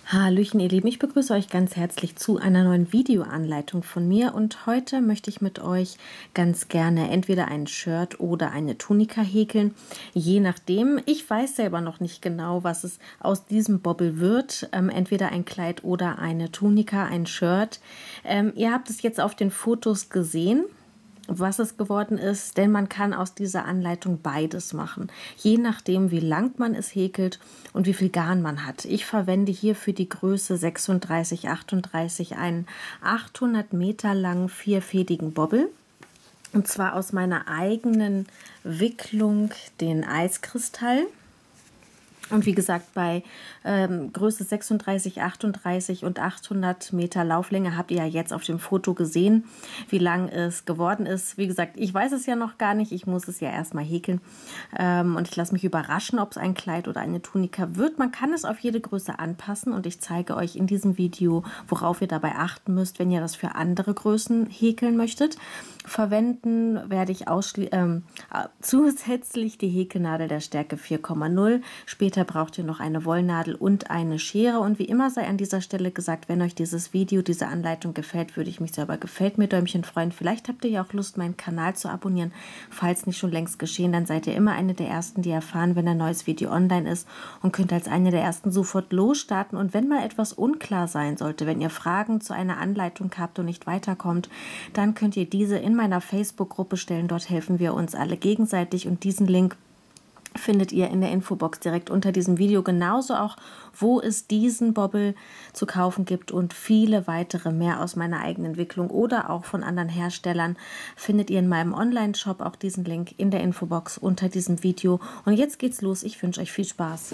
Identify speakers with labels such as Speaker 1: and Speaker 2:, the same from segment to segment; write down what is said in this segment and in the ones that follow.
Speaker 1: Hallöchen ihr Lieben, ich begrüße euch ganz herzlich zu einer neuen Videoanleitung von mir und heute möchte ich mit euch ganz gerne entweder ein Shirt oder eine Tunika häkeln, je nachdem. Ich weiß selber noch nicht genau, was es aus diesem Bobbel wird, entweder ein Kleid oder eine Tunika, ein Shirt. Ihr habt es jetzt auf den Fotos gesehen, was es geworden ist, denn man kann aus dieser Anleitung beides machen, je nachdem wie lang man es häkelt und wie viel Garn man hat. Ich verwende hier für die Größe 36-38 einen 800 Meter langen vierfädigen Bobbel, und zwar aus meiner eigenen Wicklung, den Eiskristall. Und wie gesagt, bei Größe 36, 38 und 800 Meter Lauflänge habt ihr ja jetzt auf dem Foto gesehen, wie lang es geworden ist. Wie gesagt, ich weiß es ja noch gar nicht. Ich muss es ja erstmal häkeln. Und ich lasse mich überraschen, ob es ein Kleid oder eine Tunika wird. Man kann es auf jede Größe anpassen und ich zeige euch in diesem Video, worauf ihr dabei achten müsst, wenn ihr das für andere Größen häkeln möchtet. Verwenden werde ich zusätzlich die Häkelnadel der Stärke 4,0. Später braucht ihr noch eine Wollnadel und eine Schere. Und wie immer sei an dieser Stelle gesagt, wenn euch dieses Video, diese Anleitung gefällt, würde ich mich sehr über Gefällt mir Däumchen freuen. Vielleicht habt ihr ja auch Lust, meinen Kanal zu abonnieren. Falls nicht schon längst geschehen, dann seid ihr immer eine der Ersten, die erfahren, wenn ein neues Video online ist und könnt als eine der Ersten sofort losstarten. Und wenn mal etwas unklar sein sollte, wenn ihr Fragen zu einer Anleitung habt und nicht weiterkommt, dann könnt ihr diese in meiner Facebook-Gruppe stellen. Dort helfen wir uns alle gegenseitig und diesen Link findet ihr in der Infobox direkt unter diesem Video, genauso auch, wo es diesen Bobbel zu kaufen gibt und viele weitere mehr aus meiner eigenen Entwicklung oder auch von anderen Herstellern findet ihr in meinem Online-Shop. Auch diesen Link in der Infobox unter diesem Video. Und jetzt geht's los. Ich wünsche euch viel Spaß.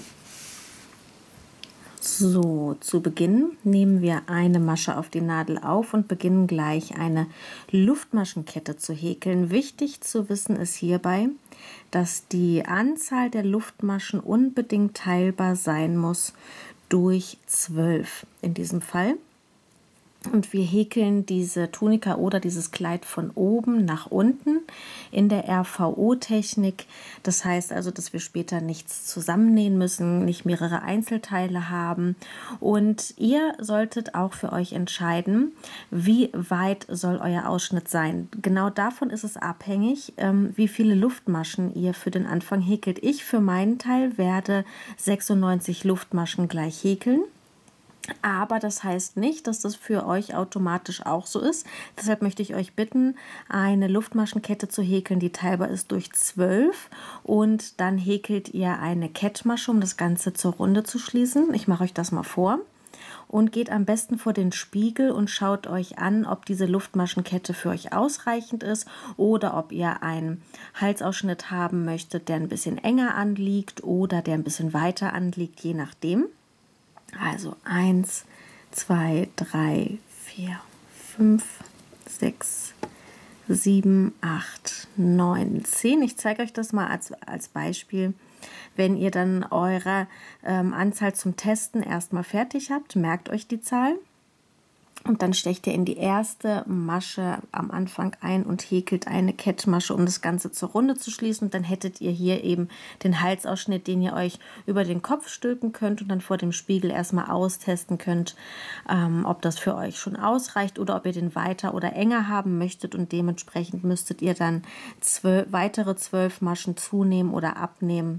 Speaker 1: So, zu Beginn nehmen wir eine Masche auf die Nadel auf und beginnen gleich eine Luftmaschenkette zu häkeln. Wichtig zu wissen ist hierbei, dass die Anzahl der Luftmaschen unbedingt teilbar sein muss durch 12 in diesem Fall. Und wir häkeln diese Tunika oder dieses Kleid von oben nach unten in der RVO-Technik. Das heißt also, dass wir später nichts zusammennähen müssen, nicht mehrere Einzelteile haben. Und ihr solltet auch für euch entscheiden, wie weit soll euer Ausschnitt sein. Genau davon ist es abhängig, wie viele Luftmaschen ihr für den Anfang häkelt. Ich für meinen Teil werde 96 Luftmaschen gleich häkeln. Aber das heißt nicht, dass das für euch automatisch auch so ist. Deshalb möchte ich euch bitten, eine Luftmaschenkette zu häkeln, die teilbar ist durch 12. Und dann häkelt ihr eine Kettmasche, um das Ganze zur Runde zu schließen. Ich mache euch das mal vor. Und geht am besten vor den Spiegel und schaut euch an, ob diese Luftmaschenkette für euch ausreichend ist oder ob ihr einen Halsausschnitt haben möchtet, der ein bisschen enger anliegt oder der ein bisschen weiter anliegt, je nachdem. Also 1, 2, 3, 4, 5, 6, 7, 8, 9, 10. Ich zeige euch das mal als Beispiel. Wenn ihr dann eure Anzahl zum Testen erstmal fertig habt, merkt euch die Zahl. Und dann stecht ihr in die erste Masche am Anfang ein und häkelt eine Kettmasche, um das Ganze zur Runde zu schließen. Und dann hättet ihr hier eben den Halsausschnitt, den ihr euch über den Kopf stülpen könnt und dann vor dem Spiegel erstmal austesten könnt, ob das für euch schon ausreicht oder ob ihr den weiter oder enger haben möchtet. Und dementsprechend müsstet ihr dann weitere 12 Maschen zunehmen oder abnehmen.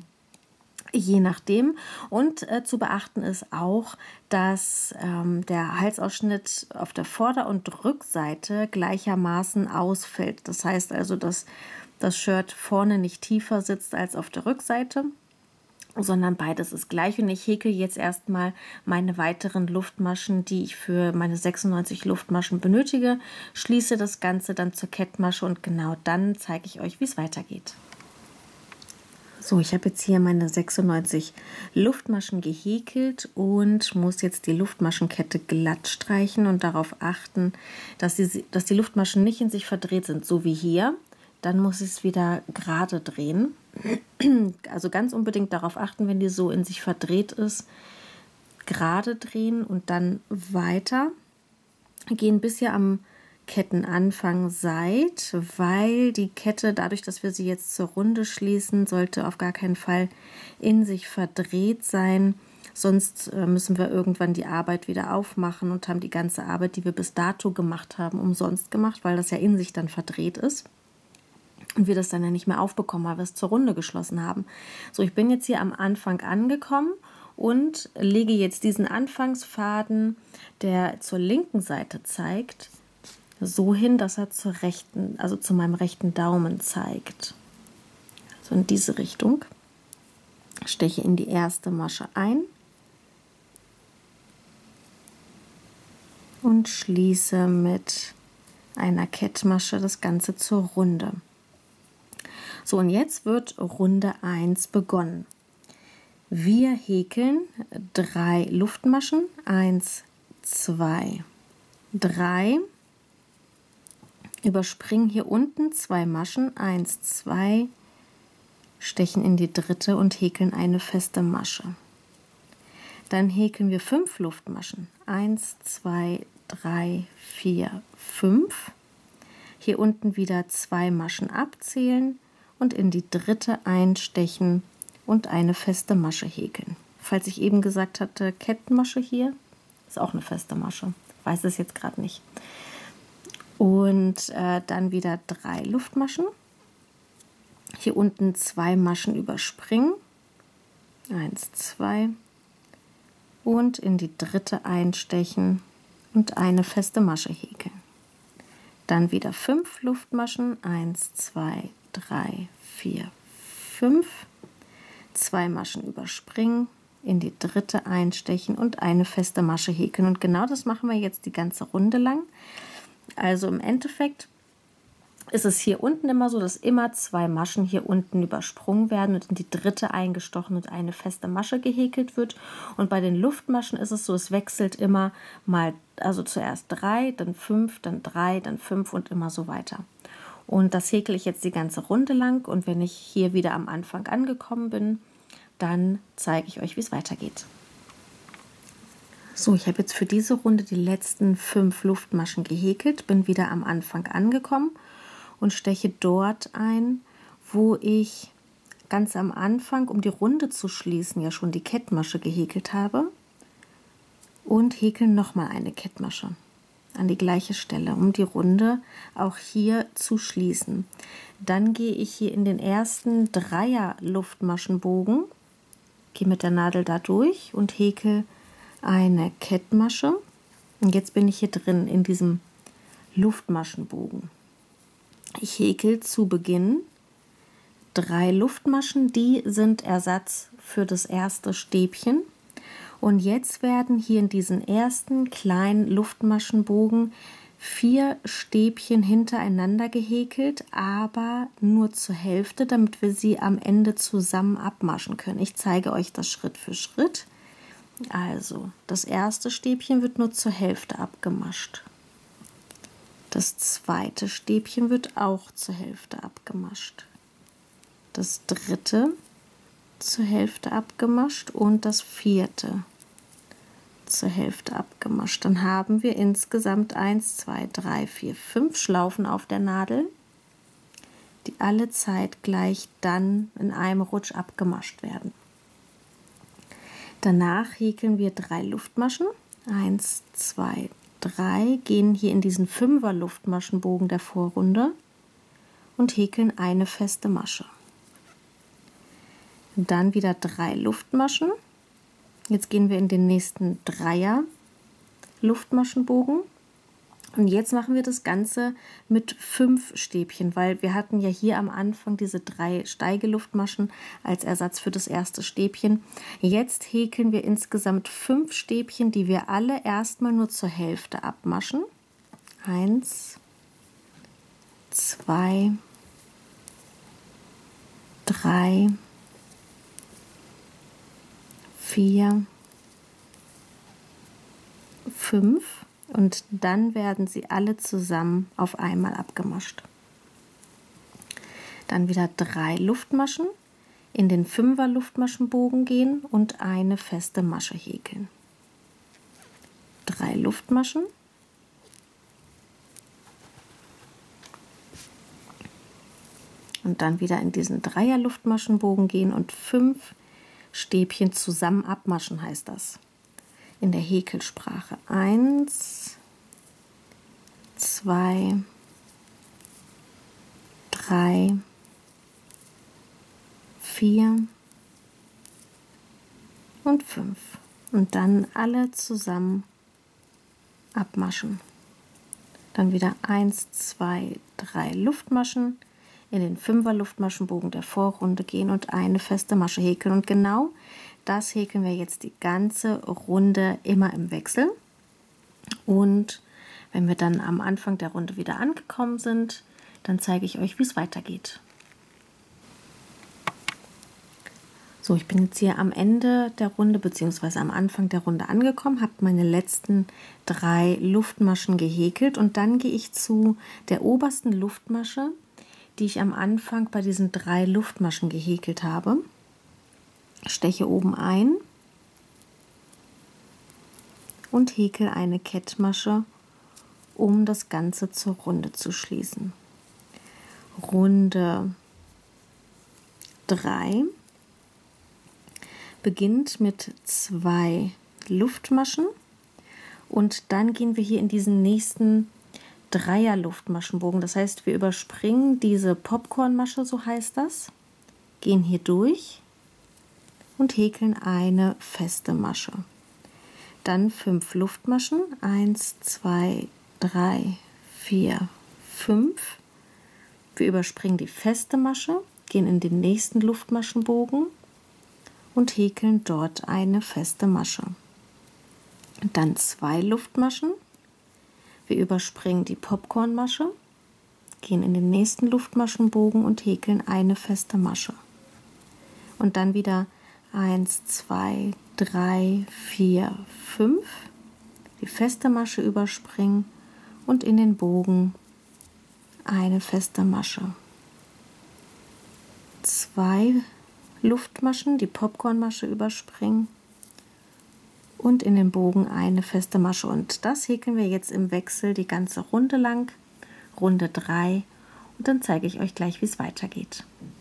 Speaker 1: Je nachdem. Und zu beachten ist auch, dass der Halsausschnitt auf der Vorder- und Rückseite gleichermaßen ausfällt. Das heißt also, dass das Shirt vorne nicht tiefer sitzt als auf der Rückseite, sondern beides ist gleich. Und ich häkel jetzt erstmal meine weiteren Luftmaschen, die ich für meine 96 Luftmaschen benötige, schließe das Ganze dann zur Kettmasche und genau dann zeige ich euch, wie es weitergeht. So, ich habe jetzt hier meine 96 Luftmaschen gehäkelt und muss jetzt die Luftmaschenkette glatt streichen und darauf achten, dass die Luftmaschen nicht in sich verdreht sind, so wie hier. Dann muss ich es wieder gerade drehen. Also ganz unbedingt darauf achten, wenn die so in sich verdreht ist, gerade drehen und dann weiter gehen, bis ihr am Kettenanfang seid, weil die Kette, dadurch, dass wir sie jetzt zur Runde schließen, sollte auf gar keinen Fall in sich verdreht sein, Sonst müssen wir irgendwann die Arbeit wieder aufmachen und haben die ganze Arbeit, die wir bis dato gemacht haben, umsonst gemacht, weil das ja in sich dann verdreht ist. Und wir das dann ja nicht mehr aufbekommen, weil wir es zur Runde geschlossen haben. So, ich bin jetzt hier am Anfang angekommen und lege jetzt diesen Anfangsfaden, der zur linken Seite zeigt, so hin, dass er zur rechten, also zu meinem rechten Daumen zeigt. So in diese Richtung. Steche in die erste Masche ein und schließe mit einer Kettmasche das Ganze zur Runde. So, und jetzt wird Runde 1 begonnen. Wir häkeln 3 Luftmaschen, 1, 2, 3, überspringen hier unten 2 Maschen, 1, 2, stechen in die dritte und häkeln eine feste Masche. Dann häkeln wir 5 Luftmaschen, 1, 2, 3, 4, 5. Hier unten wieder 2 Maschen abzählen und in die dritte einstechen und eine feste Masche häkeln. Falls ich eben gesagt hatte, Kettenmasche hier, ist auch eine feste Masche. Ich weiß es jetzt gerade nicht. Und dann wieder 3 Luftmaschen. Hier unten 2 Maschen überspringen. 1, 2. Und in die dritte einstechen und eine feste Masche häkeln. Dann wieder 5 Luftmaschen. 1, 2, 3, 4, 5. 2 Maschen überspringen, in die dritte einstechen und eine feste Masche häkeln. Und genau das machen wir jetzt die ganze Runde lang. Also im Endeffekt ist es hier unten immer so, dass immer 2 Maschen hier unten übersprungen werden und in die dritte eingestochen und eine feste Masche gehäkelt wird. Und bei den Luftmaschen ist es so, es wechselt immer mal, also zuerst 3, dann 5, dann 3, dann 5 und immer so weiter. Und das häkle ich jetzt die ganze Runde lang und wenn ich hier wieder am Anfang angekommen bin, dann zeige ich euch, wie es weitergeht. So, ich habe jetzt für diese Runde die letzten 5 Luftmaschen gehäkelt, bin wieder am Anfang angekommen und steche dort ein, wo ich ganz am Anfang, um die Runde zu schließen, ja schon die Kettmasche gehäkelt habe und häkle nochmal eine Kettmasche an die gleiche Stelle, um die Runde auch hier zu schließen. Dann gehe ich hier in den ersten 3er Luftmaschenbogen, gehe mit der Nadel da durch und häkel eine Kettmasche. Und jetzt bin ich hier drin in diesem Luftmaschenbogen. Ich häkel zu Beginn 3 Luftmaschen, die sind Ersatz für das erste Stäbchen. Und jetzt werden hier in diesen ersten kleinen Luftmaschenbogen 4 Stäbchen hintereinander gehäkelt, aber nur zur Hälfte, damit wir sie am Ende zusammen abmaschen können. Ich zeige euch das Schritt für Schritt. Also, das erste Stäbchen wird nur zur Hälfte abgemascht. Das zweite Stäbchen wird auch zur Hälfte abgemascht. Das dritte zur Hälfte abgemascht und das vierte zur Hälfte abgemascht. Dann haben wir insgesamt 1, 2, 3, 4, 5 Schlaufen auf der Nadel, die alle zeitgleich dann in einem Rutsch abgemascht werden. Danach häkeln wir 3 Luftmaschen, 1, 2, 3, gehen hier in diesen 5er Luftmaschenbogen der Vorrunde und häkeln eine feste Masche. Dann wieder 3 Luftmaschen. Jetzt gehen wir in den nächsten 3er Luftmaschenbogen und jetzt machen wir das Ganze mit 5 Stäbchen, weil wir hatten ja hier am Anfang diese 3 Steigeluftmaschen als Ersatz für das erste Stäbchen. Jetzt häkeln wir insgesamt 5 Stäbchen, die wir alle erstmal nur zur Hälfte abmaschen. 1, 2, 3, 4, 5 und dann werden sie alle zusammen auf einmal abgemascht. Dann wieder 3 Luftmaschen, in den 5er Luftmaschenbogen gehen und eine feste Masche häkeln. 3 Luftmaschen. Und dann wieder in diesen 3er Luftmaschenbogen gehen und 5 Stäbchen zusammen abmaschen, heißt das in der Häkelsprache. 1, 2, 3, 4 und 5. Und dann alle zusammen abmaschen. Dann wieder 1, 2, 3 Luftmaschen, in den 5er Luftmaschenbogen der Vorrunde gehen und eine feste Masche häkeln. Und genau das häkeln wir jetzt die ganze Runde immer im Wechsel. Und wenn wir dann am Anfang der Runde wieder angekommen sind, dann zeige ich euch, wie es weitergeht. So, ich bin jetzt hier am Ende der Runde bzw. am Anfang der Runde angekommen, habe meine letzten 3 Luftmaschen gehäkelt und dann gehe ich zu der obersten Luftmasche, die ich am Anfang bei diesen 3 Luftmaschen gehäkelt habe. Steche oben ein und häkel eine Kettmasche, um das Ganze zur Runde zu schließen. Runde 3 beginnt mit 2 Luftmaschen und dann gehen wir hier in diesen nächsten 3er Luftmaschenbogen. Das heißt, wir überspringen diese Popcornmasche, so heißt das, gehen hier durch und häkeln eine feste Masche. Dann 5 Luftmaschen, 1, 2, 3, 4, 5. Wir überspringen die feste Masche, gehen in den nächsten Luftmaschenbogen und häkeln dort eine feste Masche. Und dann 2 Luftmaschen. Wir überspringen die Popcornmasche, gehen in den nächsten Luftmaschenbogen und häkeln eine feste Masche. Und dann wieder 1, 2, 3, 4, 5. Die feste Masche überspringen und in den Bogen eine feste Masche. 2 Luftmaschen, die Popcornmasche überspringen und in den Bogen eine feste Masche. Und das häkeln wir jetzt im Wechsel die ganze Runde lang, Runde 3. Und dann zeige ich euch gleich, wie es weitergeht.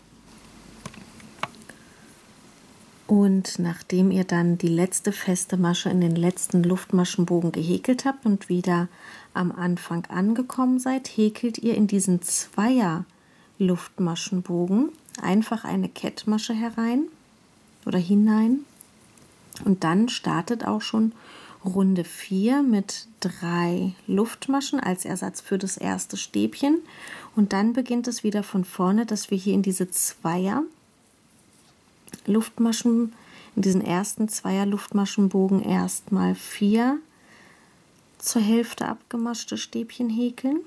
Speaker 1: Und nachdem ihr dann die letzte feste Masche in den letzten Luftmaschenbogen gehäkelt habt und wieder am Anfang angekommen seid, häkelt ihr in diesen 2er Luftmaschenbogen einfach eine Kettmasche herein oder hinein. Und dann startet auch schon Runde 4 mit 3 Luftmaschen als Ersatz für das erste Stäbchen. Und dann beginnt es wieder von vorne, dass wir hier in diese 2er Luftmaschen, in diesen ersten 2er Luftmaschenbogen erstmal 4 zur Hälfte abgemaschte Stäbchen häkeln,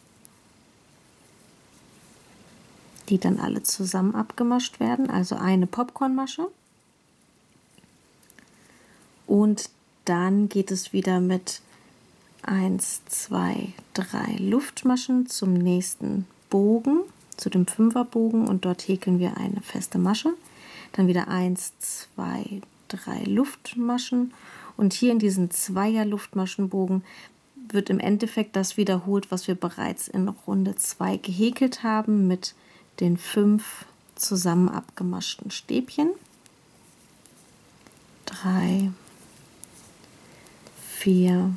Speaker 1: die dann alle zusammen abgemascht werden, also eine Popcornmasche. Und dann geht es wieder mit 1, 2, 3 Luftmaschen zum nächsten Bogen, zu dem 5er Bogen, und dort häkeln wir eine feste Masche. Dann wieder 1, 2, 3 Luftmaschen und hier in diesen 2er Luftmaschenbogen wird im Endeffekt das wiederholt, was wir bereits in Runde 2 gehäkelt haben mit den 5 zusammen abgemaschten Stäbchen. 3, 4,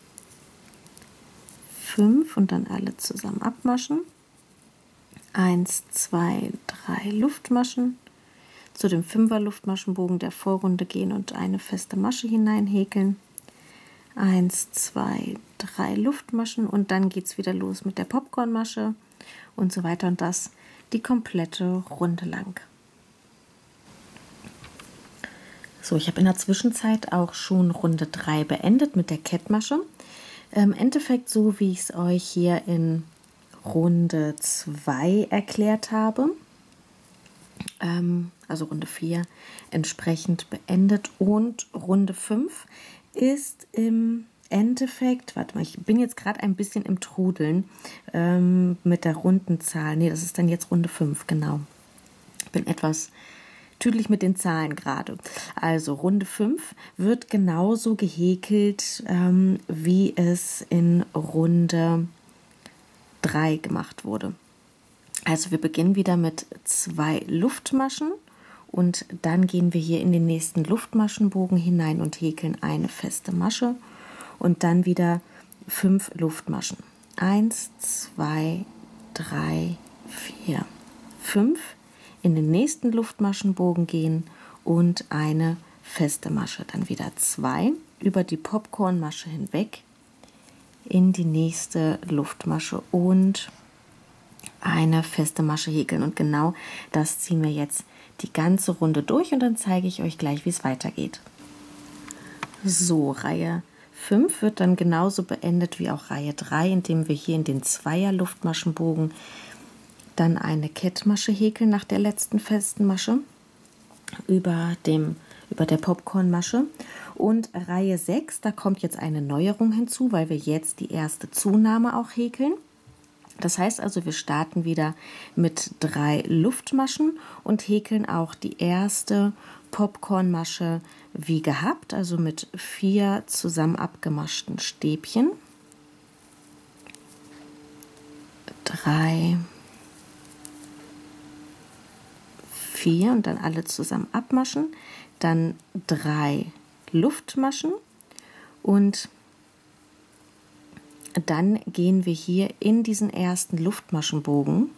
Speaker 1: 5 und dann alle zusammen abmaschen. 1, 2, 3 Luftmaschen. Zu dem 5er Luftmaschenbogen der Vorrunde gehen und eine feste Masche hinein häkeln. 1, 2, 3 Luftmaschen und dann geht es wieder los mit der Popcornmasche und so weiter und das die komplette Runde lang. So, ich habe in der Zwischenzeit auch schon Runde 3 beendet mit der Kettmasche. Im Endeffekt so, wie ich es euch hier in Runde 2 erklärt habe. Also Runde 4 entsprechend beendet und Runde 5 ist im Endeffekt, warte mal, ich bin jetzt gerade ein bisschen im Trudeln mit der Rundenzahl. Ne, das ist dann jetzt Runde 5, genau. Ich bin etwas tüdelig mit den Zahlen gerade. Also Runde 5 wird genauso gehäkelt, wie es in Runde 3 gemacht wurde. Also wir beginnen wieder mit 2 Luftmaschen Und dann gehen wir hier in den nächsten Luftmaschenbogen hinein und häkeln eine feste Masche und dann wieder 5 Luftmaschen. 1, 2, 3, 4, 5. In den nächsten Luftmaschenbogen gehen und eine feste Masche. Dann wieder 2 über die Popcornmasche hinweg in die nächste Luftmasche und eine feste Masche häkeln. Und genau das ziehen wir jetzt die ganze Runde durch und dann zeige ich euch gleich, wie es weitergeht. So, Reihe 5 wird dann genauso beendet wie auch Reihe 3, indem wir hier in den Zweier Luftmaschenbogen dann eine Kettmasche häkeln nach der letzten festen Masche über der Popcornmasche. Und Reihe 6, da kommt jetzt eine Neuerung hinzu, weil wir jetzt die erste Zunahme auch häkeln. Das heißt also, wir starten wieder mit 3 Luftmaschen und häkeln auch die erste Popcornmasche wie gehabt, also mit 4 zusammen abgemaschten Stäbchen. 3, 4 und dann alle zusammen abmaschen. Dann 3 Luftmaschen und dann gehen wir hier in diesen ersten Luftmaschenbogen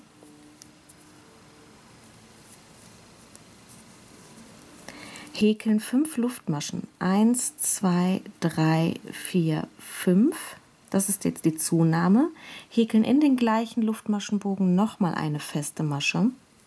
Speaker 1: häkeln 5 Luftmaschen. 1, 2, 3, 4, 5. Das ist jetzt die Zunahme. Häkeln in den gleichen Luftmaschenbogen nochmal eine feste Masche.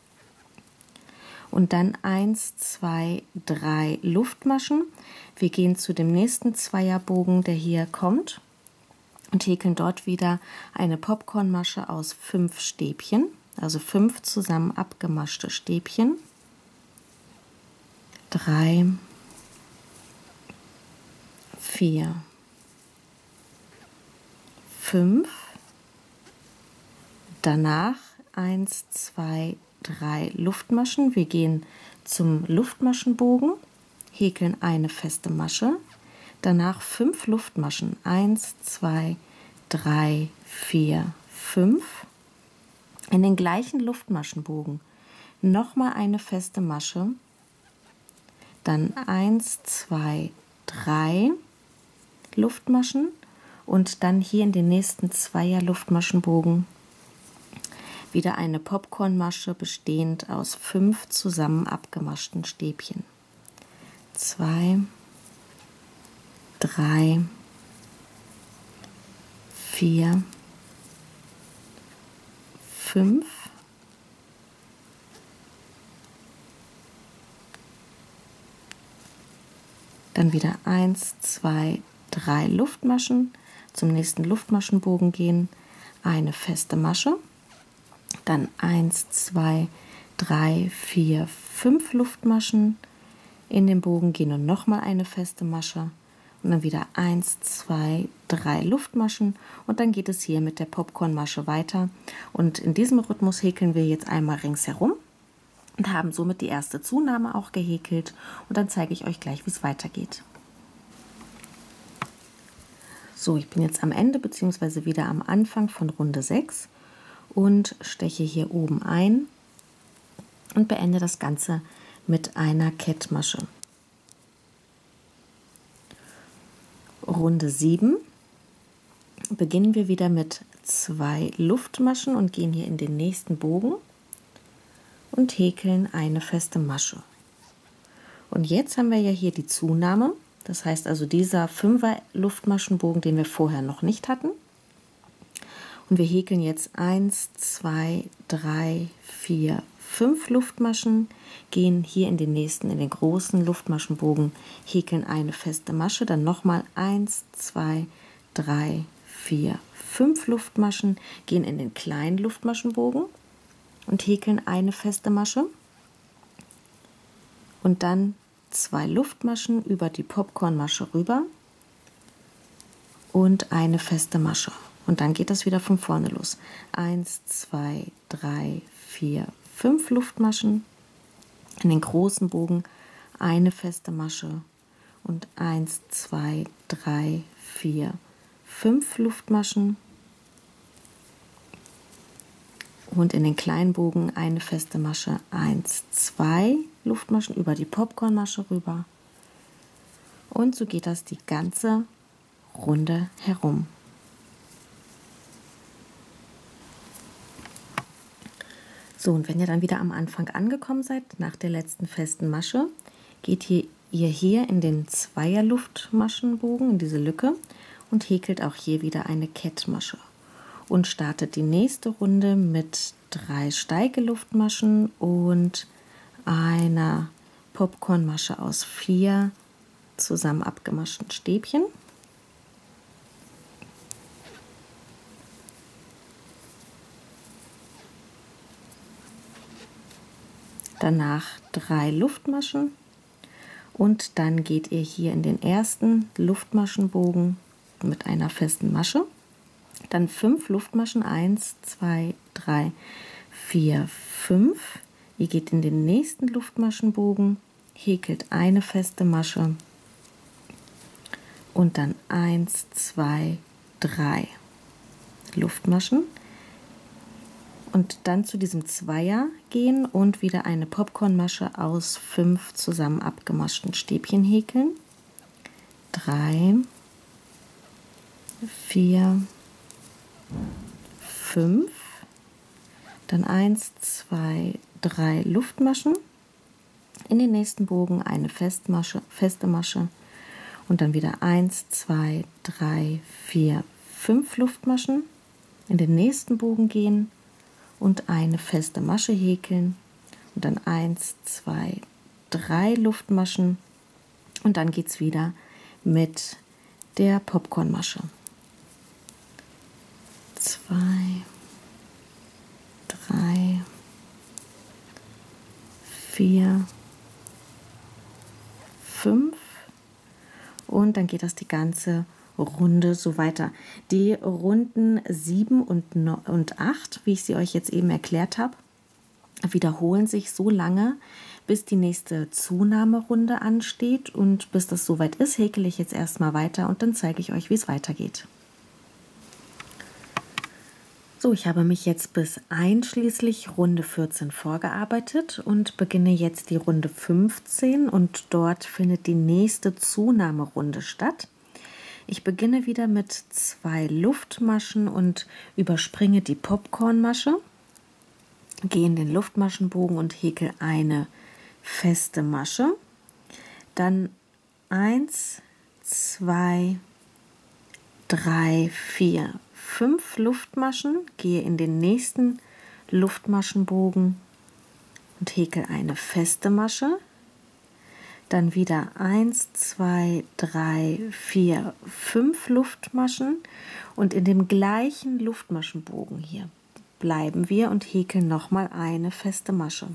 Speaker 1: Und dann 1, 2, 3 Luftmaschen. Wir gehen zu dem nächsten Zweierbogen, der hier kommt, und häkeln dort wieder eine Popcornmasche aus 5 Stäbchen, also 5 zusammen abgemaschte Stäbchen. 3, 4, 5. Danach 1, 2, 3 Luftmaschen. Wir gehen zum Luftmaschenbogen, häkeln eine feste Masche. Danach 5 Luftmaschen. 1, 2, 3, 4, 5. In den gleichen Luftmaschenbogen nochmal eine feste Masche. Dann 1, 2, 3 Luftmaschen und dann hier in den nächsten Zweier Luftmaschenbogen wieder eine Popcornmasche bestehend aus 5 zusammen abgemaschten Stäbchen. 2, 3, 4, 5. Dann wieder 1, 2, 3 Luftmaschen, zum nächsten Luftmaschenbogen gehen, eine feste Masche, dann 1, 2, 3, 4, 5 Luftmaschen, in den Bogen gehen und nochmal eine feste Masche und dann wieder 1, 2, 3 Luftmaschen und dann geht es hier mit der Popcornmasche weiter und in diesem Rhythmus häkeln wir jetzt einmal ringsherum und haben somit die erste Zunahme auch gehäkelt und dann zeige ich euch gleich, wie es weitergeht. So, ich bin jetzt am Ende bzw. wieder am Anfang von Runde 6 und steche hier oben ein und beende das Ganze mit einer Kettmasche. Runde 7 beginnen wir wieder mit 2 Luftmaschen und gehen hier in den nächsten Bogen und häkeln eine feste Masche. Und jetzt haben wir ja hier die Zunahme, das heißt also dieser 5er Luftmaschenbogen, den wir vorher noch nicht hatten. Und wir häkeln jetzt 1, 2, 3, 4, 5 Luftmaschen, gehen hier in den nächsten, in den großen Luftmaschenbogen, häkeln eine feste Masche, dann nochmal 1, 2, 3, 4, 5 Luftmaschen, gehen in den kleinen Luftmaschenbogen und häkeln eine feste Masche und dann 2 Luftmaschen über die Popcornmasche rüber und eine feste Masche. Und dann geht das wieder von vorne los. 1, 2, 3, 4, 5 Luftmaschen, in den großen Bogen eine feste Masche und 1, 2, 3, 4, 5 Luftmaschen und in den kleinen Bogen eine feste Masche, 1, 2, Luftmaschen über die Popcornmasche rüber. Und so geht das die ganze Runde herum. So, und wenn ihr dann wieder am Anfang angekommen seid, nach der letzten festen Masche, geht ihr hier in den Zweier-Luftmaschenbogen, in diese Lücke, und häkelt auch hier wieder eine Kettmasche. Und startet die nächste Runde mit 3 Steigeluftmaschen und einer Popcornmasche aus 4 zusammen abgemaschten Stäbchen. Danach 3 Luftmaschen und dann geht ihr hier in den ersten Luftmaschenbogen mit einer festen Masche. Dann 5 Luftmaschen, 1, 2, 3, 4, 5. Ihr geht in den nächsten Luftmaschenbogen, häkelt eine feste Masche und dann 1, 2, 3 Luftmaschen. Und dann zu diesem Zweier gehen und wieder eine Popcornmasche aus 5 zusammen abgemaschten Stäbchen häkeln. 3, 4, 5. Dann 1, 2, 3 Luftmaschen. In den nächsten Bogen eine feste Masche. Und dann wieder 1, 2, 3, 4, 5 Luftmaschen. In den nächsten Bogen gehen und eine feste Masche häkeln und dann 1, 2, 3 Luftmaschen und dann geht es wieder mit der Popcornmasche. 2, 3, 4, 5 und dann geht das die ganze Runde so weiter. Die Runden 7 und 8, wie ich sie euch jetzt eben erklärt habe, wiederholen sich so lange, bis die nächste Zunahmerunde ansteht, und bis das soweit ist, häkele ich jetzt erstmal weiter und dann zeige ich euch, wie es weitergeht. So, ich habe mich jetzt bis einschließlich Runde 14 vorgearbeitet und beginne jetzt die Runde 15 und dort findet die nächste Zunahmerunde statt. Ich beginne wieder mit 2 Luftmaschen und überspringe die Popcornmasche, gehe in den Luftmaschenbogen und häkel eine feste Masche. Dann 1, 2, 3, 4, 5 Luftmaschen, gehe in den nächsten Luftmaschenbogen und häkel eine feste Masche. Dann wieder 1, 2, 3, 4, 5 Luftmaschen und in dem gleichen Luftmaschenbogen hier bleiben wir und häkeln nochmal eine feste Masche.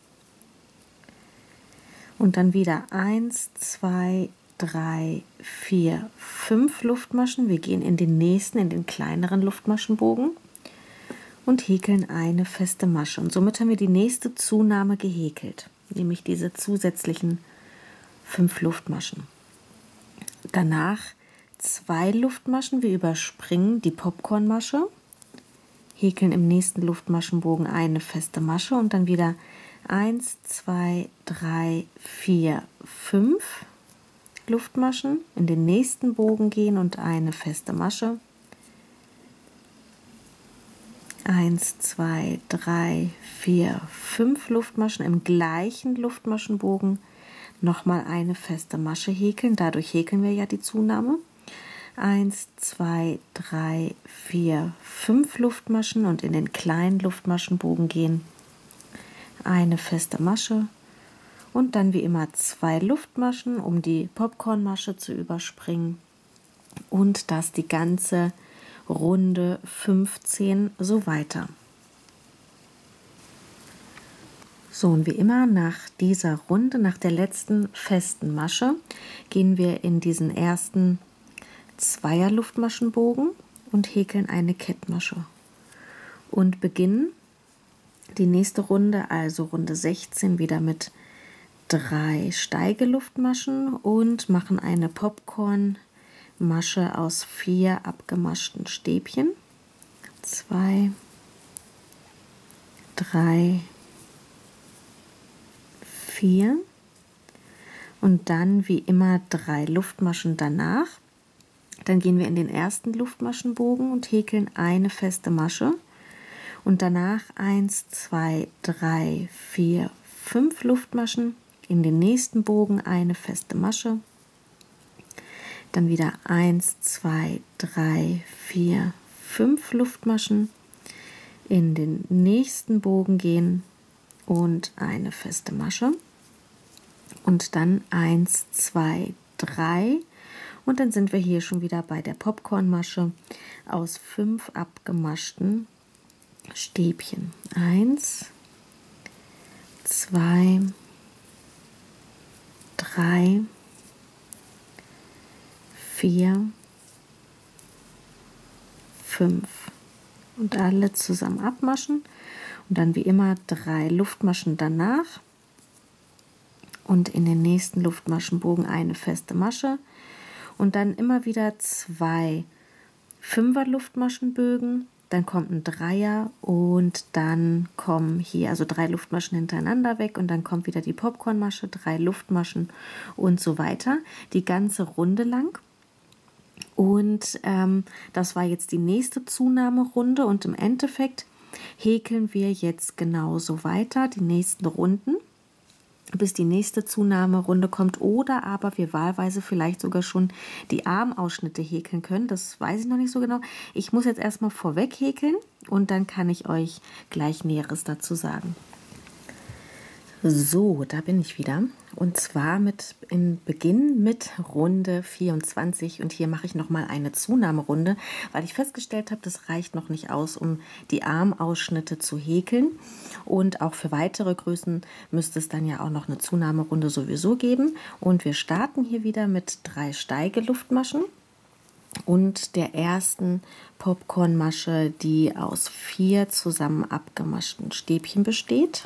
Speaker 1: Und dann wieder 1, 2, 3, 4, 5 Luftmaschen. Wir gehen in den nächsten, in den kleineren Luftmaschenbogen und häkeln eine feste Masche. Und somit haben wir die nächste Zunahme gehäkelt, nämlich diese zusätzlichen 5 Luftmaschen. Danach 2 Luftmaschen, wir überspringen die Popcornmasche, häkeln im nächsten Luftmaschenbogen eine feste Masche und dann wieder 1, 2, 3, 4, 5 Luftmaschen, in den nächsten Bogen gehen und eine feste Masche. 1, 2, 3, 4, 5 Luftmaschen im gleichen Luftmaschenbogen, nochmal eine feste Masche häkeln, dadurch häkeln wir ja die Zunahme. 1, 2, 3, 4, 5 Luftmaschen und in den kleinen Luftmaschenbogen gehen eine feste Masche und dann wie immer 2 Luftmaschen, um die Popcornmasche zu überspringen, und das die ganze Runde 15 so weiter. So, und wie immer nach dieser Runde, nach der letzten festen Masche, gehen wir in diesen ersten Zweier Luftmaschenbogen und häkeln eine Kettmasche und beginnen die nächste Runde, also Runde 16, wieder mit 3 Steigeluftmaschen und machen eine Popcornmasche aus 4 abgemaschten Stäbchen. 2, 3, 4 und dann wie immer 3 Luftmaschen danach. Dann gehen wir in den ersten Luftmaschenbogen und häkeln eine feste Masche und danach 1, 2, 3, 4, 5 Luftmaschen, in den nächsten Bogen eine feste Masche, dann wieder 1, 2, 3, 4, 5 Luftmaschen, in den nächsten Bogen gehen und eine feste Masche und dann 1, 2, 3 und dann sind wir hier schon wieder bei der Popcornmasche aus 5 abgemaschten Stäbchen. 1, 2, 3, 4, 5 und alle zusammen abmaschen und dann wie immer 3 Luftmaschen danach und in den nächsten Luftmaschenbogen eine feste Masche und dann immer wieder 2 5er Luftmaschenbögen, dann kommt ein Dreier und dann kommen hier also 3 Luftmaschen hintereinander weg und dann kommt wieder die Popcornmasche, 3 Luftmaschen und so weiter, die ganze Runde lang. Und das war jetzt die nächste Zunahmerunde und im Endeffekt häkeln wir jetzt genauso weiter, die nächsten Runden, bis die nächste Zunahmerunde kommt oder aber wir wahlweise vielleicht sogar schon die Armausschnitte häkeln können. Das weiß ich noch nicht so genau. Ich muss jetzt erstmal vorweg häkeln und dann kann ich euch gleich Näheres dazu sagen. So, da bin ich wieder und zwar in Beginn mit Runde 24 und hier mache ich nochmal eine Zunahmerunde, weil ich festgestellt habe, das reicht noch nicht aus, um die Armausschnitte zu häkeln und auch für weitere Größen müsste es dann ja auch noch eine Zunahmerunde sowieso geben und wir starten hier wieder mit 3 Steigeluftmaschen und der ersten Popcornmasche, die aus 4 zusammen abgemaschten Stäbchen besteht.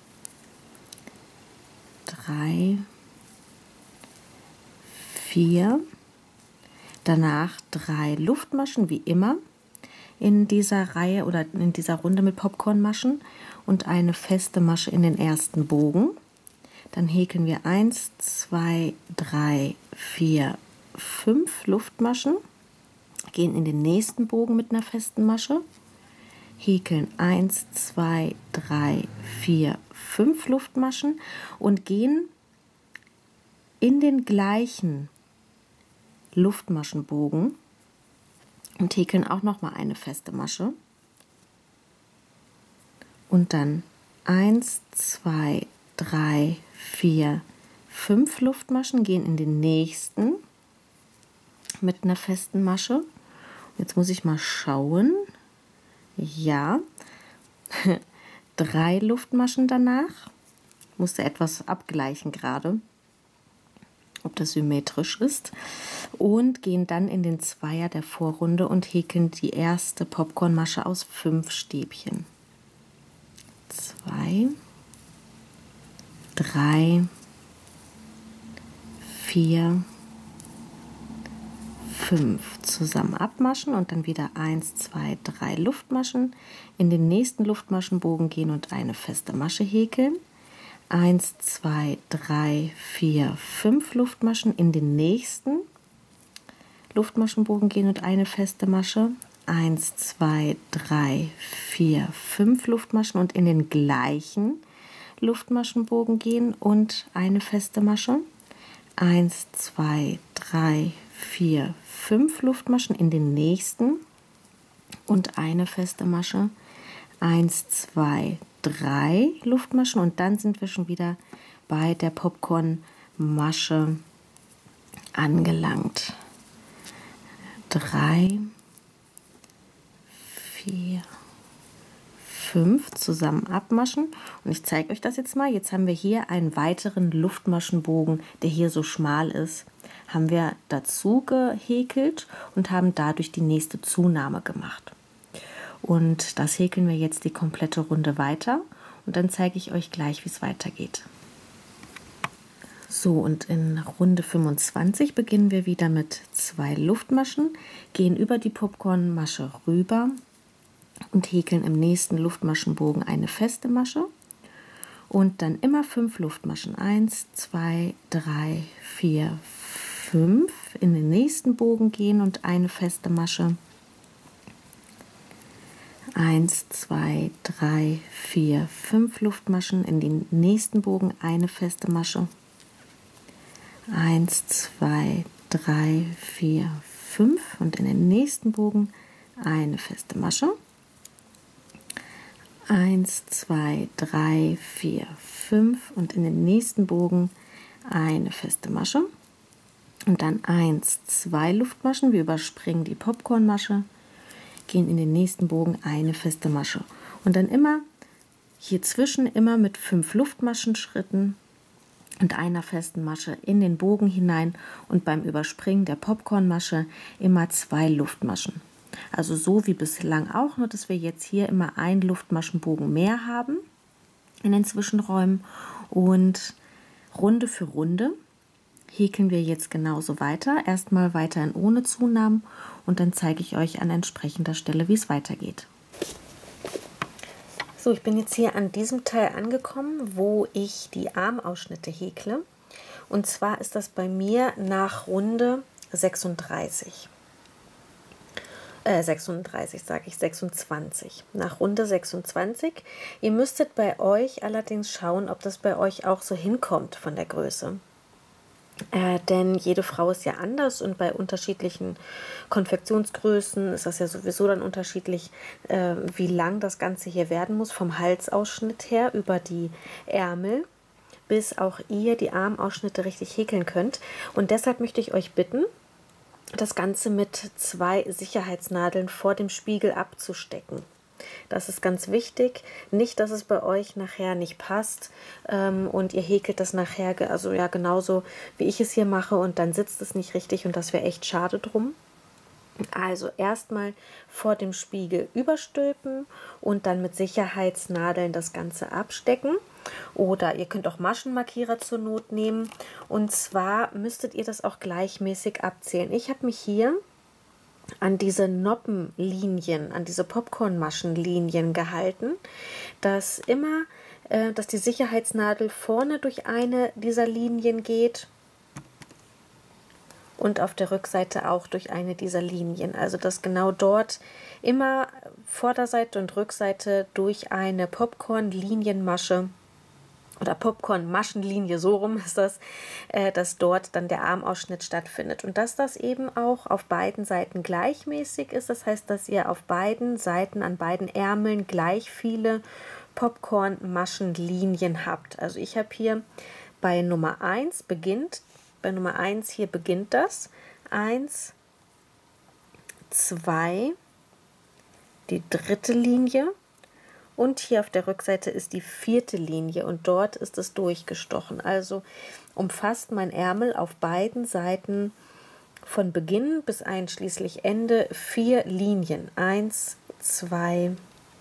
Speaker 1: 3, 4, danach 3 Luftmaschen wie immer in dieser Reihe oder in dieser Runde mit Popcornmaschen und eine feste Masche in den ersten Bogen. Dann häkeln wir 1, 2, 3, 4, 5 Luftmaschen, gehen in den nächsten Bogen mit einer festen Masche, häkeln 1, 2, 3, 4, 5 Luftmaschen und gehen in den gleichen Luftmaschenbogen und häkeln auch noch mal eine feste Masche und dann 1, 2, 3, 4, 5 Luftmaschen, gehen in den nächsten mit einer festen Masche. Jetzt muss ich mal schauen. Ja, 3 Luftmaschen danach. Musste etwas abgleichen gerade, ob das symmetrisch ist. Und gehen dann in den Zweier der Vorrunde und häkeln die erste Popcornmasche aus 5 Stäbchen. 2, 3, 4, 5 zusammen abmaschen und dann wieder 1, 2, 3 Luftmaschen, in den nächsten Luftmaschenbogen gehen und eine feste Masche häkeln. 1, 2, 3, 4, 5 Luftmaschen, in den nächsten Luftmaschenbogen gehen und eine feste Masche. 1, 2, 3, 4, 5 Luftmaschen und in den gleichen Luftmaschenbogen gehen und eine feste Masche. 1, 2, 3, 4, 5 Luftmaschen, in den nächsten und eine feste Masche. 1, 2, 3 Luftmaschen und dann sind wir schon wieder bei der Popcornmasche angelangt. 3, 4, 5 zusammen abmaschen und ich zeige euch das jetzt mal. Jetzt haben wir hier einen weiteren Luftmaschenbogen, der hier so schmal ist, haben wir dazu gehäkelt und haben dadurch die nächste Zunahme gemacht. Und das häkeln wir jetzt die komplette Runde weiter und dann zeige ich euch gleich, wie es weitergeht. So, und in Runde 25 beginnen wir wieder mit 2 Luftmaschen, gehen über die Popcornmasche rüber und häkeln im nächsten Luftmaschenbogen eine feste Masche und dann immer 5 Luftmaschen. 1, 2, 3, 4, 5. In den nächsten Bogen gehen und eine feste Masche. 1, 2, 3, 4, 5 Luftmaschen. In den nächsten Bogen eine feste Masche. 1, 2, 3, 4, 5 und in den nächsten Bogen eine feste Masche. 1, 2, 3, 4, 5 und in den nächsten Bogen eine feste Masche. Und dann 1, 2 Luftmaschen. Wir überspringen die Popcornmasche, gehen in den nächsten Bogen eine feste Masche. Und dann immer hier zwischen immer mit 5 Luftmaschenschritten und einer festen Masche in den Bogen hinein und beim Überspringen der Popcornmasche immer 2 Luftmaschen. Also so wie bislang auch, nur dass wir jetzt hier immer einen Luftmaschenbogen mehr haben in den Zwischenräumen und Runde für Runde häkeln wir jetzt genauso weiter. Erstmal weiterhin ohne Zunahmen und dann zeige ich euch an entsprechender Stelle, wie es weitergeht. So, ich bin jetzt hier an diesem Teil angekommen, wo ich die Armausschnitte häkle. Und zwar ist das bei mir nach Runde 26. 26. Nach Runde 26. Ihr müsstet bei euch allerdings schauen, ob das bei euch auch so hinkommt von der Größe. Denn jede Frau ist ja anders und bei unterschiedlichen Konfektionsgrößen ist das ja sowieso dann unterschiedlich, wie lang das Ganze hier werden muss, vom Halsausschnitt her über die Ärmel, bis auch ihr die Armausschnitte richtig häkeln könnt. Und deshalb möchte ich euch bitten, das Ganze mit 2 Sicherheitsnadeln vor dem Spiegel abzustecken. Das ist ganz wichtig. Nicht, dass es bei euch nachher nicht passt und ihr häkelt das nachher, also ja genauso wie ich es hier mache und dann sitzt es nicht richtig und das wäre echt schade drum. Also erstmal vor dem Spiegel überstülpen und dann mit Sicherheitsnadeln das Ganze abstecken. Oder ihr könnt auch Maschenmarkierer zur Not nehmen. Und zwar müsstet ihr das auch gleichmäßig abzählen. Ich habe mich hier an diese Noppenlinien, an diese Popcornmaschenlinien gehalten, dass die Sicherheitsnadel vorne durch eine dieser Linien geht und auf der Rückseite auch durch eine dieser Linien. Also dass genau dort immer Vorderseite und Rückseite durch eine Popcorn-Linienmasche oder Popcorn-Maschenlinie, so rum ist das, dass dort dann der Armausschnitt stattfindet. Und dass das eben auch auf beiden Seiten gleichmäßig ist. Das heißt, dass ihr auf beiden Seiten, an beiden Ärmeln gleich viele Popcorn-Maschenlinien habt. Also ich habe hier bei Nummer 1 hier beginnt das. 1, 2, die dritte Linie. Und hier auf der Rückseite ist die 4. Linie und dort ist es durchgestochen. Also umfasst mein Ärmel auf beiden Seiten von Beginn bis einschließlich Ende 4 Linien. 1, 2,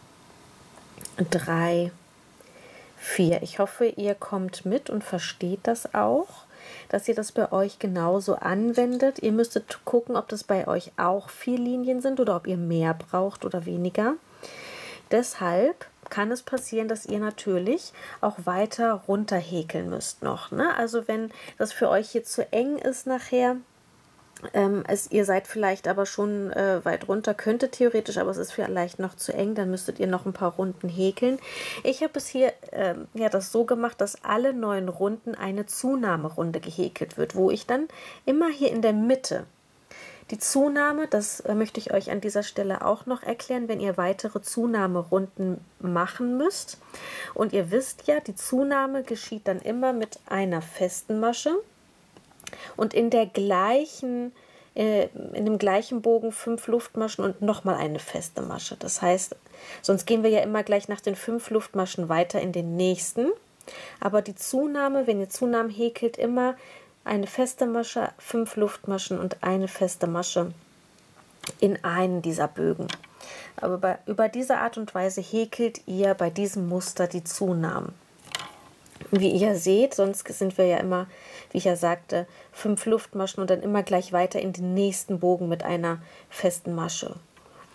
Speaker 1: 3, 4. Ich hoffe, ihr kommt mit und versteht das auch, dass ihr das bei euch genauso anwendet. Ihr müsstet gucken, ob das bei euch auch 4 Linien sind oder ob ihr mehr braucht oder weniger. Deshalb kann es passieren, dass ihr natürlich auch weiter runter häkeln müsst noch. Ne? Also wenn das für euch hier zu eng ist nachher, ihr seid vielleicht aber schon weit runter, könntet theoretisch, aber es ist vielleicht noch zu eng, dann müsstet ihr noch ein paar Runden häkeln. Ich habe es hier das so gemacht, dass alle 9 Runden eine Zunahmerunde gehäkelt wird, wo ich dann immer hier in der Mitte die Zunahme, das möchte ich euch an dieser Stelle auch noch erklären, wenn ihr weitere Zunahmerunden machen müsst. Und ihr wisst ja, die Zunahme geschieht dann immer mit einer festen Masche und in dem gleichen Bogen 5 Luftmaschen und nochmal eine feste Masche. Das heißt, sonst gehen wir ja immer gleich nach den 5 Luftmaschen weiter in den nächsten. Aber die Zunahme, wenn ihr Zunahmen häkelt, immer eine feste Masche, 5 Luftmaschen und eine feste Masche in einen dieser Bögen. Aber über diese Art und Weise häkelt ihr bei diesem Muster die Zunahmen. Wie ihr seht, sonst sind wir ja immer, wie ich ja sagte, 5 Luftmaschen und dann immer gleich weiter in den nächsten Bogen mit einer festen Masche.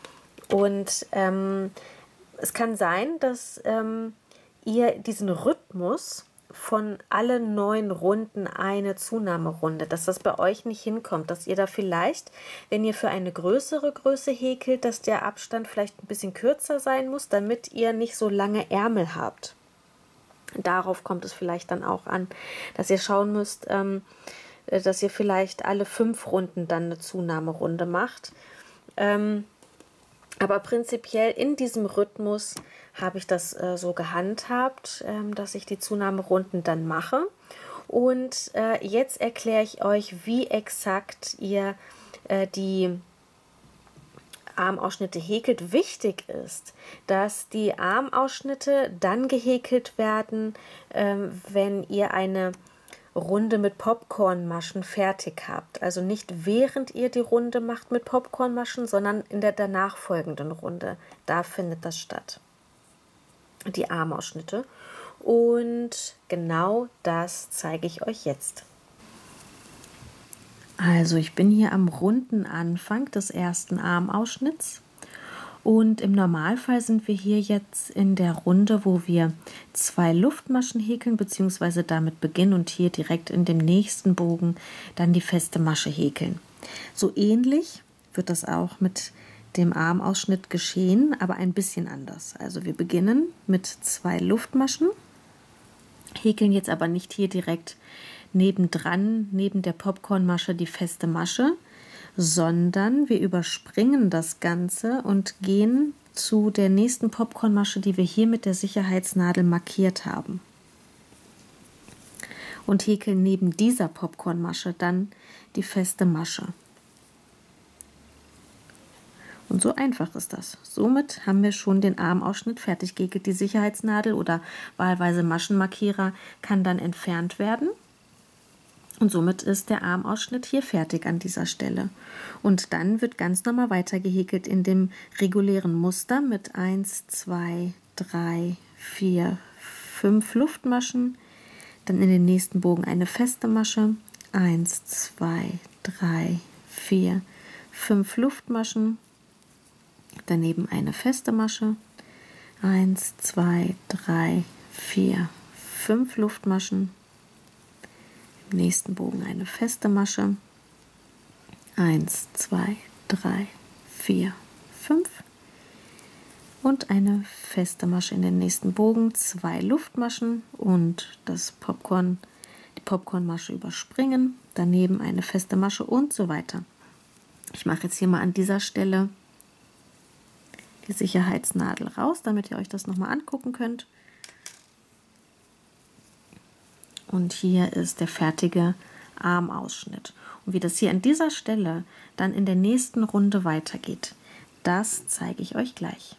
Speaker 1: Und es kann sein, dass ihr diesen Rhythmus Rhythmus von alle 9 Runden eine Zunahmerunde, dass das bei euch nicht hinkommt, dass ihr da vielleicht, wenn ihr für eine größere Größe häkelt, dass der Abstand vielleicht ein bisschen kürzer sein muss, damit ihr nicht so lange Ärmel habt. Darauf kommt es vielleicht dann auch an, dass ihr schauen müsst, dass ihr vielleicht alle 5 Runden dann eine Zunahmerunde macht. Aber prinzipiell in diesem Rhythmus habe ich das so gehandhabt, dass ich die Zunahmerunden dann mache. Und jetzt erkläre ich euch, wie exakt ihr die Armausschnitte häkelt. Wichtig ist, dass die Armausschnitte dann gehäkelt werden, wenn ihr eine Runde mit Popcornmaschen fertig habt. Also nicht während ihr die Runde macht mit Popcornmaschen, sondern in der danach folgenden Runde. Da findet das statt. Die Armausschnitte. Und genau das zeige ich euch jetzt. Also ich bin hier am runden Anfang des ersten Armausschnitts. Und im Normalfall sind wir hier jetzt in der Runde, wo wir 2 Luftmaschen häkeln, beziehungsweise damit beginnen und hier direkt in dem nächsten Bogen dann die feste Masche häkeln. So ähnlich wird das auch mit dem Armausschnitt geschehen, aber ein bisschen anders. Also wir beginnen mit 2 Luftmaschen, häkeln jetzt aber nicht hier direkt nebendran, neben der Popcornmasche die feste Masche, sondern wir überspringen das Ganze und gehen zu der nächsten Popcornmasche, die wir hier mit der Sicherheitsnadel markiert haben. Und häkeln neben dieser Popcornmasche dann die feste Masche. Und so einfach ist das. Somit haben wir schon den Armausschnitt fertig gehäkelt. Die Sicherheitsnadel oder wahlweise Maschenmarkierer kann dann entfernt werden. Und somit ist der Armausschnitt hier fertig an dieser Stelle. Und dann wird ganz normal weiter gehäkelt in dem regulären Muster mit 1, 2, 3, 4, 5 Luftmaschen. Dann in den nächsten Bogen eine feste Masche. 1, 2, 3, 4, 5 Luftmaschen. Daneben eine feste Masche. 1, 2, 3, 4, 5 Luftmaschen. Nächsten Bogen eine feste Masche. 1, 2, 3, 4, 5 und eine feste Masche in den nächsten Bogen, 2 Luftmaschen und die Popcornmasche überspringen, daneben eine feste Masche und so weiter. Ich mache jetzt hier mal an dieser Stelle die Sicherheitsnadel raus, damit ihr euch das nochmal angucken könnt. Und hier ist der fertige Armausschnitt. Und wie das hier an dieser Stelle dann in der nächsten Runde weitergeht, das zeige ich euch gleich.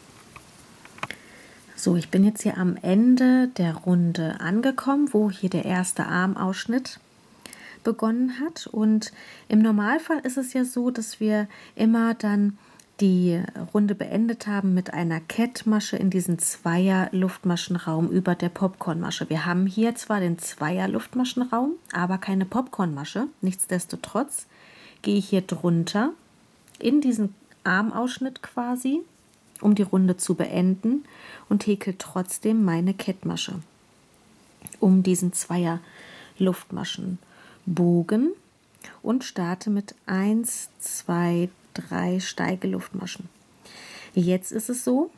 Speaker 1: So, ich bin jetzt hier am Ende der Runde angekommen, wo hier der erste Armausschnitt begonnen hat. Und im Normalfall ist es ja so, dass wir immer dann die Runde beendet haben mit einer Kettmasche in diesen Zweier-Luftmaschenraum über der Popcornmasche. Wir haben hier zwar den Zweier-Luftmaschenraum, aber keine Popcornmasche. Nichtsdestotrotz gehe ich hier drunter in diesen Armausschnitt quasi, um die Runde zu beenden und häkel trotzdem meine Kettmasche um diesen Zweier-Luftmaschenbogen und starte mit 1, 2, 3 Steigeluftmaschen. Jetzt ist es so,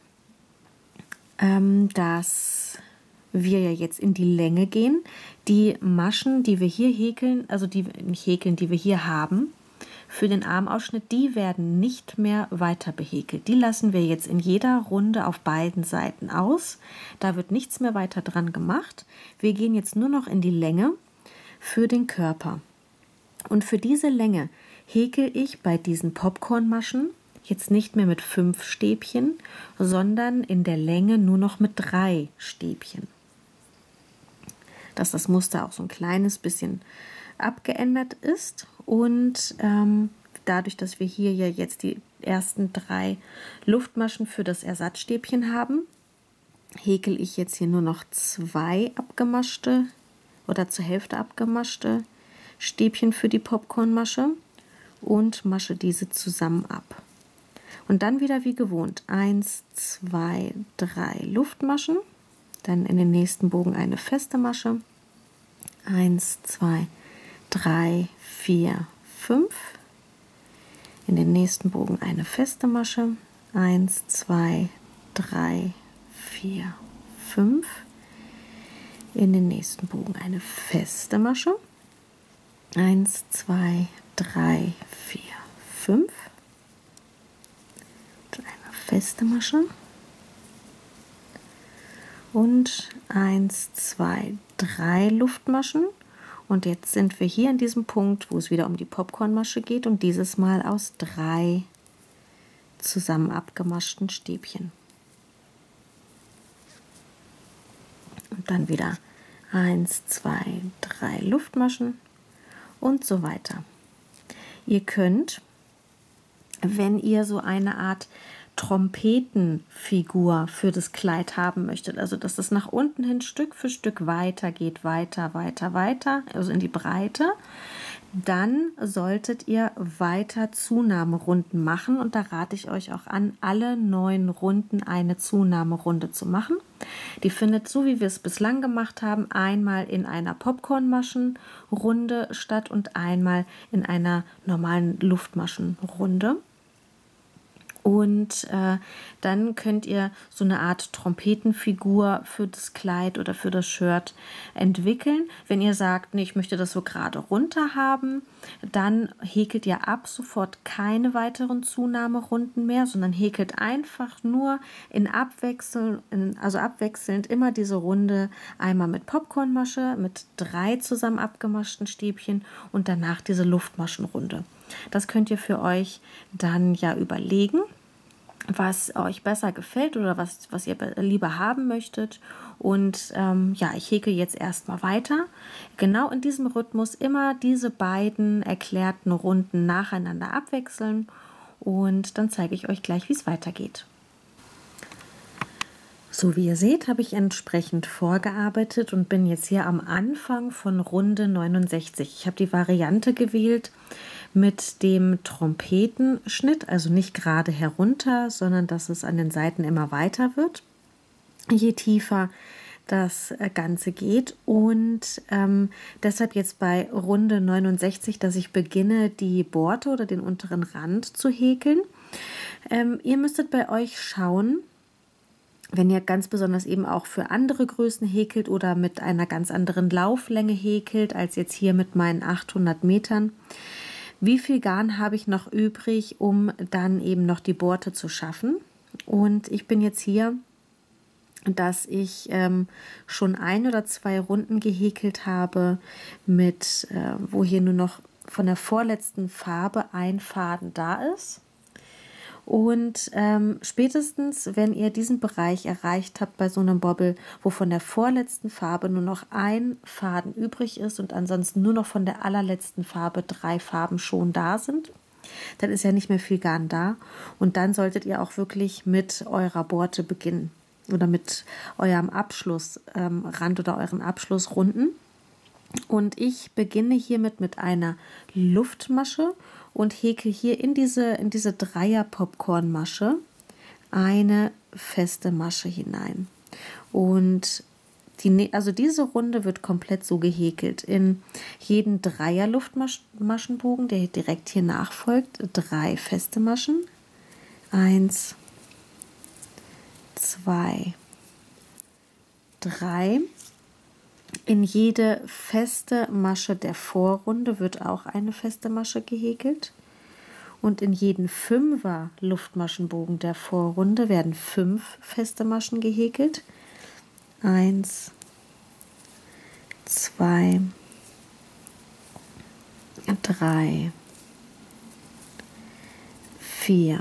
Speaker 1: dass wir ja jetzt in die Länge gehen. Die Maschen, die wir hier häkeln, also die nicht häkeln, die wir hier haben, für den Armausschnitt, die werden nicht mehr weiter behäkelt. Die lassen wir jetzt in jeder Runde auf beiden Seiten aus. Da wird nichts mehr weiter dran gemacht. Wir gehen jetzt nur noch in die Länge für den Körper. Und für diese Länge häkel ich bei diesen Popcornmaschen jetzt nicht mehr mit 5 Stäbchen, sondern in der Länge nur noch mit 3 Stäbchen. Dass das Muster auch so ein kleines bisschen abgeändert ist und dadurch, dass wir hier ja jetzt die ersten 3 Luftmaschen für das Ersatzstäbchen haben, häkel ich jetzt hier nur noch 2 abgemaschte oder zur Hälfte abgemaschte Stäbchen für die Popcornmasche und masche diese zusammen ab. Und dann wieder wie gewohnt 1, 2, 3 Luftmaschen dann in den nächsten Bogen eine feste Masche. 1, 2, 3, 4, 5. In den nächsten Bogen eine feste Masche. 1, 2, 3, 4, 5. In den nächsten Bogen eine feste Masche. 1, 2, 3, 4, 5. Eine feste Masche. Und 1, 2, 3 Luftmaschen. Und jetzt sind wir hier an diesem Punkt, wo es wieder um die Popcornmasche geht und dieses Mal aus 3 zusammen abgemaschten Stäbchen. Und dann wieder 1, 2, 3 Luftmaschen und so weiter. Ihr könnt, wenn ihr so eine Art Trompetenfigur für das Kleid haben möchtet, also dass das nach unten hin Stück für Stück weiter geht, weiter, also in die Breite, dann solltet ihr weiter Zunahmerunden machen und da rate ich euch auch an, alle 9 Runden eine Zunahmerunde zu machen. Die findet, so wie wir es bislang gemacht haben, einmal in einer Popcornmaschenrunde statt und einmal in einer normalen Luftmaschenrunde. Und dann könnt ihr so eine Art Trompetenfigur für das Kleid oder für das Shirt entwickeln. Wenn ihr sagt, nee, ich möchte das so gerade runter haben, dann häkelt ihr ab sofort keine weiteren Zunahmerunden mehr, sondern häkelt einfach nur abwechselnd immer diese Runde, einmal mit Popcornmasche, mit 3 zusammen abgemaschten Stäbchen und danach diese Luftmaschenrunde. Das könnt ihr für euch dann ja überlegen, was euch besser gefällt oder was ihr lieber haben möchtet. Und ja, ich häkel jetzt erstmal weiter. Genau in diesem Rhythmus immer diese beiden erklärten Runden nacheinander abwechseln und dann zeige ich euch gleich, wie es weitergeht. So wie ihr seht, habe ich entsprechend vorgearbeitet und bin jetzt hier am Anfang von Runde 69. Ich habe die Variante gewählt mit dem Trompetenschnitt, also nicht gerade herunter, sondern dass es an den Seiten immer weiter wird, je tiefer das Ganze geht. Und deshalb jetzt bei Runde 69, dass ich beginne, die Borte oder den unteren Rand zu häkeln. Ihr müsstet bei euch schauen, wenn ihr ganz besonders eben auch für andere Größen häkelt oder mit einer ganz anderen Lauflänge häkelt, als jetzt hier mit meinen 800 Metern, wie viel Garn habe ich noch übrig, um dann eben noch die Borte zu schaffen. Und ich bin jetzt hier, dass ich schon 1 oder 2 Runden gehäkelt habe, mit wo hier nur noch von der vorletzten Farbe ein Faden da ist. Und spätestens, wenn ihr diesen Bereich erreicht habt bei so einem Bobbel, wo von der vorletzten Farbe nur noch ein Faden übrig ist und ansonsten nur noch von der allerletzten Farbe 3 Farben schon da sind, dann ist ja nicht mehr viel Garn da. Und dann solltet ihr auch wirklich mit eurer Borte beginnen oder mit eurem Abschlussrand oder euren Abschlussrunden. Und ich beginne hiermit mit einer Luftmasche und häkel hier in diese Dreier-Popcornmasche eine feste Masche hinein. Und diese Runde wird komplett so gehäkelt. In jeden Dreier-Luftmaschenbogen, der direkt hier nachfolgt, 3 feste Maschen. 1, 2, 3. In jede feste Masche der Vorrunde wird auch eine feste Masche gehäkelt. Und in jeden 5er Luftmaschenbogen der Vorrunde werden 5 feste Maschen gehäkelt. 1, 2, 3, 4,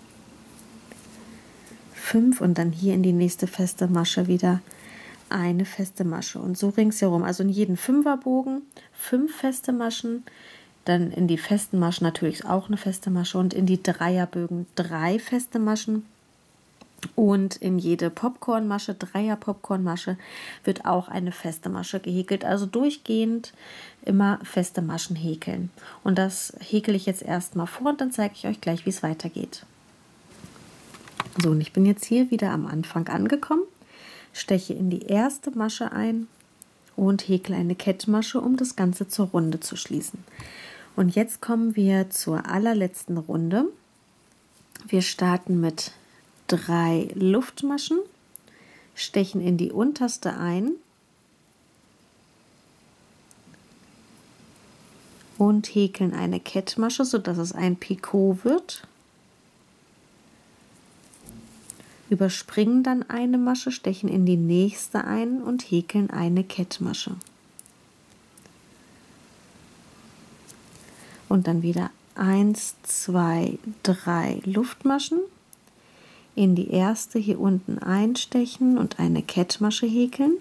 Speaker 1: 5 und dann hier in die nächste feste Masche wieder eine feste Masche und so ringsherum, also in jeden 5er-Bogen 5 feste Maschen, dann in die festen Maschen natürlich auch eine feste Masche und in die Dreierbögen 3 feste Maschen und in jede Popcornmasche, Dreier-Popcornmasche wird auch eine feste Masche gehäkelt, also durchgehend immer feste Maschen häkeln. Und das häkel ich jetzt erstmal vor und dann zeige ich euch gleich, wie es weitergeht. So, und ich bin jetzt hier wieder am Anfang angekommen. steche in die erste Masche ein und häkle eine Kettmasche, um das Ganze zur Runde zu schließen. Und jetzt kommen wir zur allerletzten Runde. Wir starten mit 3 Luftmaschen, stechen in die unterste ein und häkeln eine Kettmasche, sodass es ein Picot wird. Überspringen dann eine Masche, stechen in die nächste ein und häkeln eine Kettmasche. Und dann wieder 1, 2, 3 Luftmaschen, in die erste hier unten einstechen und eine Kettmasche häkeln.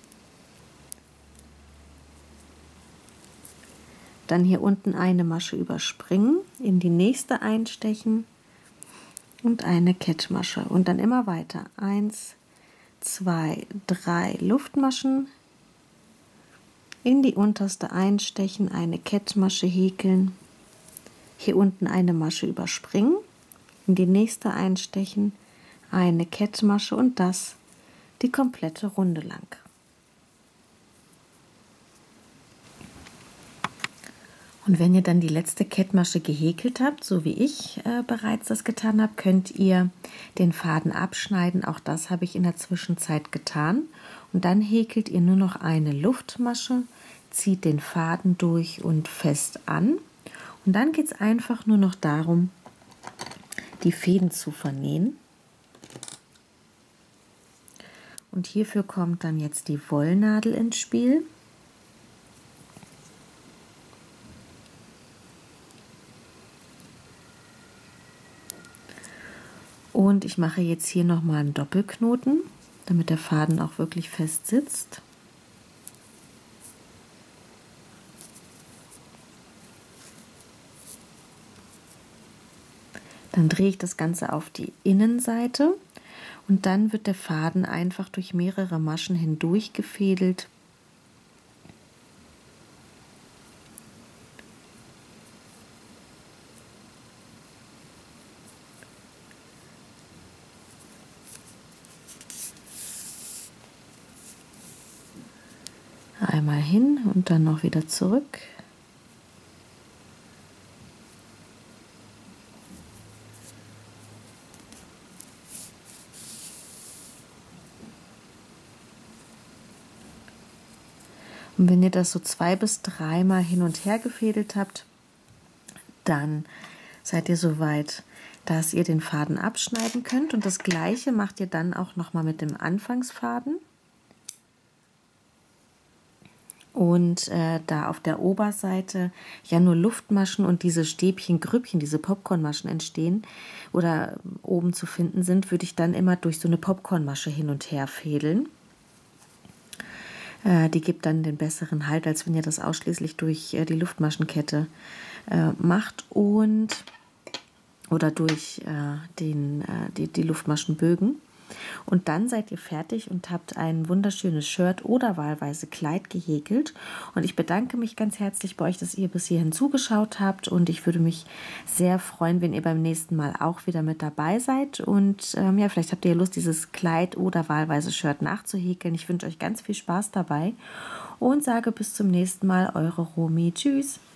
Speaker 1: Dann hier unten eine Masche überspringen, in die nächste einstechen und eine Kettmasche. Und dann immer weiter. 1, 2, 3 Luftmaschen, in die unterste einstechen, eine Kettmasche häkeln, hier unten eine Masche überspringen, in die nächste einstechen, eine Kettmasche und das die komplette Runde lang. Und wenn ihr dann die letzte Kettmasche gehäkelt habt, so wie ich bereits das getan habe, könnt ihr den Faden abschneiden. Auch das habe ich in der Zwischenzeit getan. Und dann häkelt ihr nur noch eine Luftmasche, zieht den Faden durch und fest an. Und dann geht es einfach nur noch darum, die Fäden zu vernähen. Und hierfür kommt dann jetzt die Wollnadel ins Spiel. Und ich mache jetzt hier nochmal einen Doppelknoten, damit der Faden auch wirklich fest sitzt. Dann drehe ich das Ganze auf die Innenseite und dann wird der Faden einfach durch mehrere Maschen hindurch gefädelt. Einmal hin und dann noch wieder zurück. Und wenn ihr das so 2 bis 3 Mal hin und her gefädelt habt, dann seid ihr so weit, dass ihr den Faden abschneiden könnt. Und das Gleiche macht ihr dann auch nochmal mit dem Anfangsfaden. Und da auf der Oberseite ja nur Luftmaschen und diese Stäbchen, Grüppchen, diese Popcornmaschen entstehen oder oben zu finden sind, würde ich dann immer durch so eine Popcornmasche hin und her fädeln. Die gibt dann den besseren Halt, als wenn ihr das ausschließlich durch die Luftmaschenkette macht und oder durch die Luftmaschenbögen. Und dann seid ihr fertig und habt ein wunderschönes Shirt oder wahlweise Kleid gehäkelt. Und ich bedanke mich ganz herzlich bei euch, dass ihr bis hierhin zugeschaut habt. Und ich würde mich sehr freuen, wenn ihr beim nächsten Mal auch wieder mit dabei seid. Und ja, vielleicht habt ihr Lust, dieses Kleid oder wahlweise Shirt nachzuhäkeln. Ich wünsche euch ganz viel Spaß dabei und sage bis zum nächsten Mal, eure Romy. Tschüss.